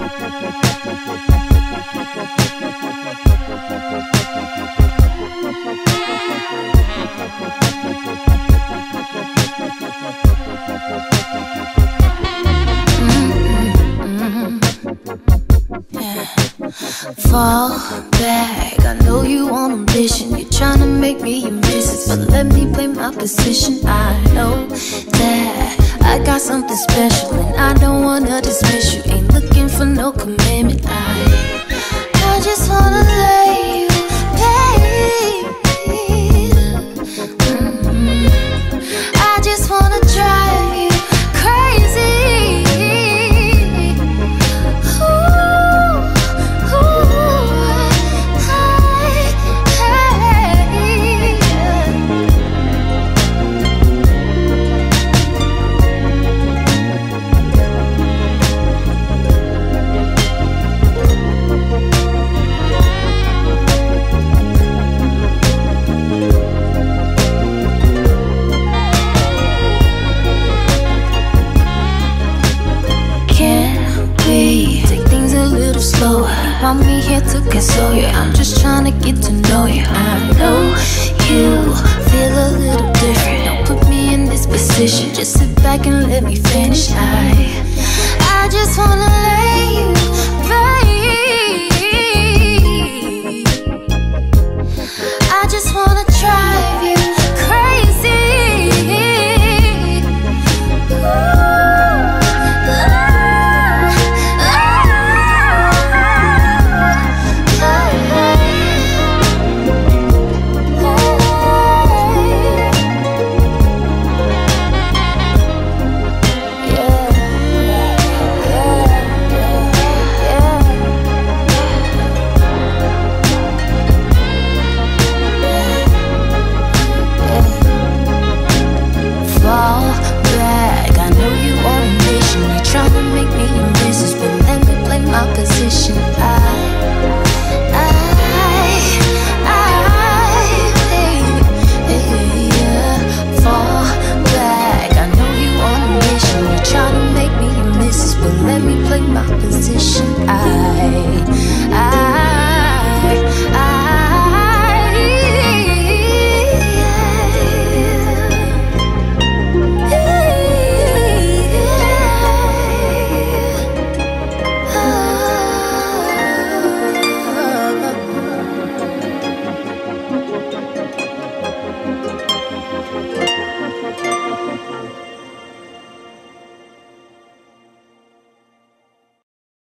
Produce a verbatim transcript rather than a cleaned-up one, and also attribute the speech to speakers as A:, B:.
A: Fall back, I know you on a mission. You're trying to make me your missus, but let me play my position. I know that I got something special, and I don't wanna dismiss you. Ain't looking for no commitment. I, I just wanna lay you, babe. Mm-hmm. I just wanna drive you crazy. Want me here to console you, I'm just trying to get to know you. I know you feel a little different, don't put me in this position, just sit back and let me finish. I, I just wanna lay you, babe. I just wanna drive you crazy. Ooh. Position. I, I, I, hey, yeah. Fall back. I know you on a mission. You're trying to make me your missus, but let me play my position. I, I, I.